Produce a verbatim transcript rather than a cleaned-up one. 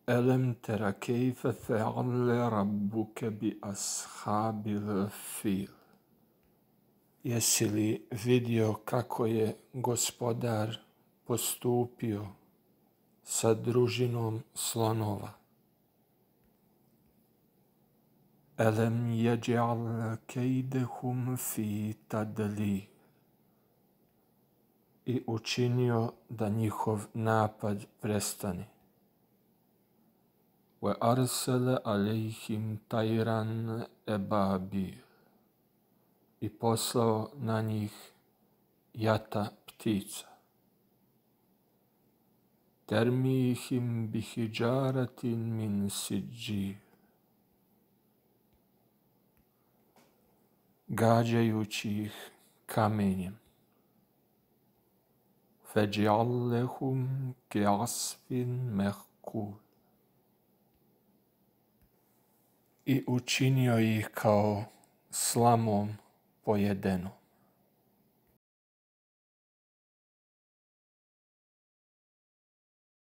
ألم تر كيف فعل ربك بأصحاب الفيل. Jesi li vidio kako je Gospodar postupio sa družinom slonova? Elem jeđal kejdehum fi tadlih. I učinio da njihov napad prestane. Wa arsala alejhim tajran ebabil. I poslao na njih jata ptica. Termihim bihidžaratin min siđđil. Gađajući ih kamenjem. Feđallehum keasfin mehkul. I učinio ih kao slamom pojedeno.